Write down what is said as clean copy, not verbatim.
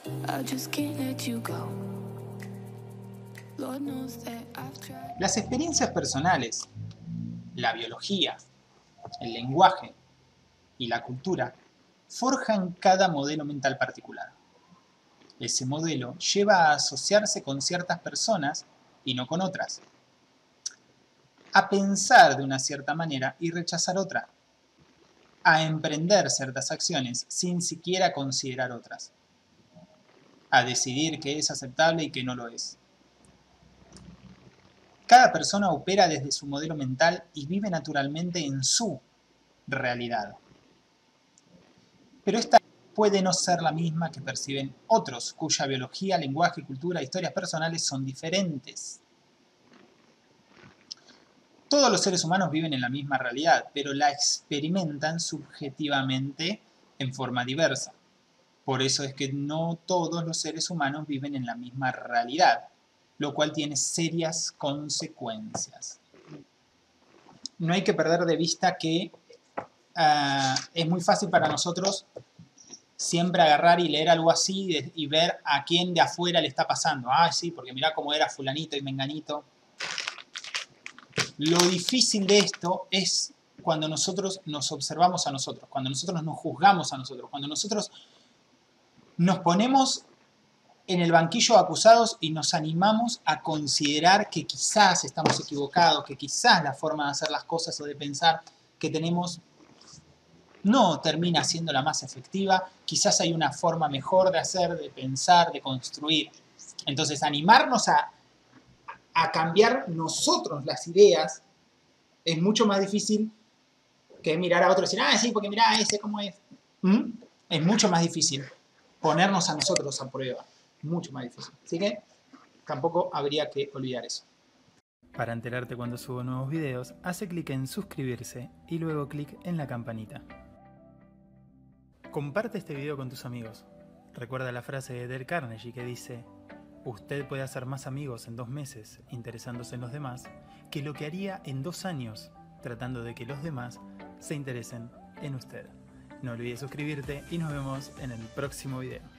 I just can't let you go. Lord knows that I've tried. Las experiencias personales, la biología, el lenguaje y la cultura forjan cada modelo mental particular. Ese modelo lleva a asociarse con ciertas personas y no con otras, a pensar de una cierta manera y rechazar otra, a emprender ciertas acciones sin siquiera considerar otras, a decidir qué es aceptable y qué no lo es. Cada persona opera desde su modelo mental y vive naturalmente en su realidad. Pero esta puede no ser la misma que perciben otros, cuya biología, lenguaje, cultura e historias personales son diferentes. Todos los seres humanos viven en la misma realidad, pero la experimentan subjetivamente en forma diversa. Por eso es que no todos los seres humanos viven en la misma realidad, lo cual tiene serias consecuencias. No hay que perder de vista que es muy fácil para nosotros siempre agarrar y leer algo así y ver a quién de afuera le está pasando. Ah, sí, porque mirá cómo era fulanito y menganito. Lo difícil de esto es cuando nosotros nos observamos a nosotros, cuando nosotros nos juzgamos a nosotros, cuando nosotros nos ponemos en el banquillo de acusados y nos animamos a considerar que quizás estamos equivocados, que quizás la forma de hacer las cosas o de pensar que tenemos no termina siendo la más efectiva, quizás hay una forma mejor de hacer, de pensar, de construir. Entonces, animarnos a cambiar nosotros las ideas es mucho más difícil que mirar a otro y decir, ah, sí, porque mirá ese cómo es. Es mucho más difícil ponernos a nosotros a prueba. Mucho más difícil. Así que tampoco habría que olvidar eso. Para enterarte cuando subo nuevos videos, hace clic en suscribirse y luego clic en la campanita. Comparte este video con tus amigos. Recuerda la frase de Dale Carnegie que dice: usted puede hacer más amigos en 2 meses interesándose en los demás que lo que haría en 2 años tratando de que los demás se interesen en usted. No olvides suscribirte y nos vemos en el próximo video.